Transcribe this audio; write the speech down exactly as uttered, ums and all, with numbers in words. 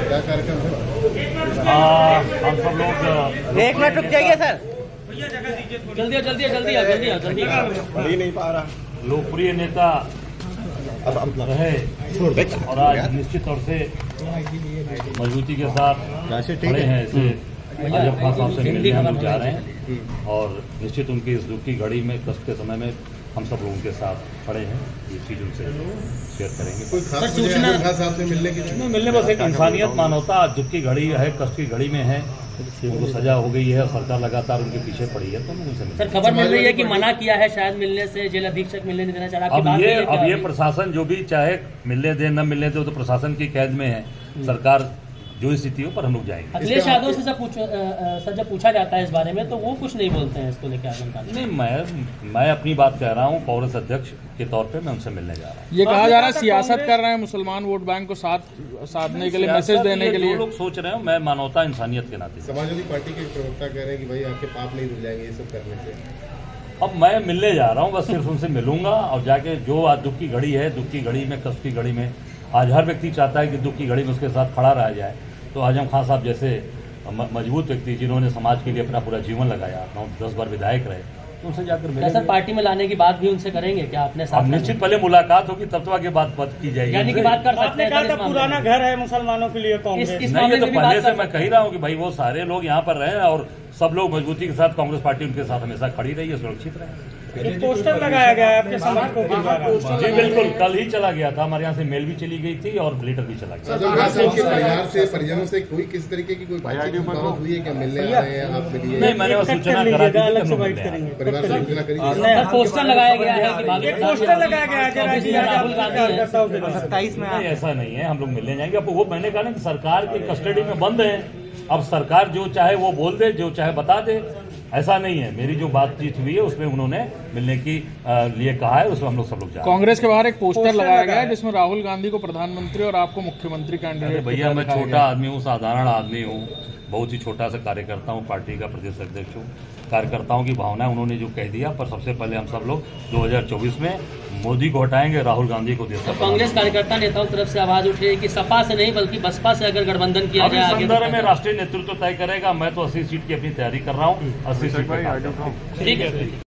क्या कार्यक्रम है? हम सब लोग एक मिनट रुक जाइए सर, जल्दी जल्दी जल्दी जल्दी जल्दी पढ़ ही नहीं पा रहा। लोकप्रिय नेता रहे और आज निश्चित तौर से मजबूती के साथ खड़े हैं। इसे अजब खान साहब से मिलने हम लोग जा रहे हैं और निश्चित उनकी इस दुख की घड़ी में, कष्ट के समय में हम सब लोगों के साथ खड़े हैं। ये चीज उनसे शेयर करेंगे। कोई खास सूचना साहब से मिलने की नहीं, मिलने बस एक इंसानियत, मानवता, दुख की घड़ी है, कष्ट की घड़ी में है, उनको सजा हो गई है, सरकार लगातार उनके पीछे पड़ी है, तो हम उनसे सर खबर मिल रही है कि मना किया है शायद मिलने से, जेल अधीक्षक मिलने नहीं देना चाह रहा। अब ये अब ये प्रशासन जो भी चाहे मिलने दे न मिलने दे, वो तो प्रशासन की कैद में है। सरकार जो स्थितियों पर हम लोग जाएंगे। अखिलेश यादव से जब पूछा सर जब पूछा जाता है इस बारे में तो वो कुछ नहीं बोलते हैं इसको लेकर आजम। नहीं, मैं मैं अपनी बात कह रहा हूँ, कांग्रेस अध्यक्ष के तौर पे मैं उनसे मिलने जा रहा हूँ। ये कहा जा रहा है सियासत कर रहे हैं, मुसलमान वोट बैंक को साथ साधने के लिए, मैसेज देने के लिए लोग सोच रहे हो। मैं मानवता, इंसानियत के नाते समाजवादी पार्टी के प्रवक्ता कह रहे हैं कि भाई आपके पाप नहीं धुल जाएंगे ये सब करने से। अब मैं मिलने जा रहा हूँ, बस सिर्फ उनसे मिलूंगा और जाके जो आज दुख की घड़ी है, दुख की घड़ी में, कष्ट की घड़ी में, आज हर व्यक्ति चाहता है कि दुख की घड़ी में उसके साथ खड़ा रहा जाए। तो आजम खान साहब जैसे मजबूत व्यक्ति जिन्होंने समाज के लिए अपना पूरा जीवन लगाया, नौ दस बार विधायक रहे, तो उनसे जाकर मिलेंगे। सर पार्टी में लाने की बात भी उनसे करेंगे क्या अपने साथ? निश्चित पहले मुलाकात होगी तब तो आगे बात बात की जाएगी। यानी कि बात कर सकते हैं। कहा था पुराना घर है मुसलमानों के लिए कांग्रेस। इस, इस नहीं, ये तो पहले से कर मैं कह रहा हूँ कि भाई वो सारे लोग यहाँ पर रहे और सब लोग मजबूती के साथ, कांग्रेस पार्टी उनके साथ हमेशा खड़ी रही है, सुरक्षित रहे। एक पोस्टर लगाया गया है आपके समर्थकों के द्वारा। जी बिल्कुल, कल ही चला गया था, हमारे यहाँ से मेल भी चली गई थी और लेटर भी चला गया। के परिवार से, परिजनों से कोई किसी तरीके की कोई बातचीत हुई है क्या? मिलने आ रहे हैं आप मिलिए? नहीं, मैंने बस सूचना करा दी, अलग से बात करेंगे। परिवार से सूचना करिए। पोस्टर लगाया गया है कि पोस्टर लगाया गया है राहुल गांधी सत्ताईस में नहीं, ऐसा नहीं है, हम लोग मिलने जाएंगे। अब वो मैंने कहा ना कि सरकार की कस्टडी में बंद है, अब सरकार जो चाहे वो बोल दे, जो चाहे बता दे, ऐसा नहीं है। मेरी जो बातचीत हुई है उसमें उन्होंने मिलने की लिए कहा है, उसमें हम लोग सब लोग जा रहे हैं। कांग्रेस के बाहर एक पोस्टर लगाया गया है जिसमें राहुल गांधी को प्रधानमंत्री और आपको मुख्यमंत्री कैंडिडेट। भैया मैं छोटा आदमी हूँ, साधारण आदमी हूँ, बहुत ही छोटा सा कार्यकर्ता हूँ, पार्टी का प्रदेश अध्यक्ष हूँ। कार्यकर्ताओं की भावना उन्होंने जो कह दिया, पर सबसे पहले हम सब लोग दो हज़ार चौबीस में मोदी को हटाएंगे, राहुल गांधी को देश। कांग्रेस कार्यकर्ता नेताओं की तरफ से आवाज उठ रही है कि सपा से नहीं बल्कि बसपा से अगर गठबंधन किया जाए, अभी संदर्भ में राष्ट्रीय नेतृत्व तय करेगा। मैं तो अस्सी सीट की अपनी तैयारी कर रहा हूँ, अस्सी सीट। ठीक है।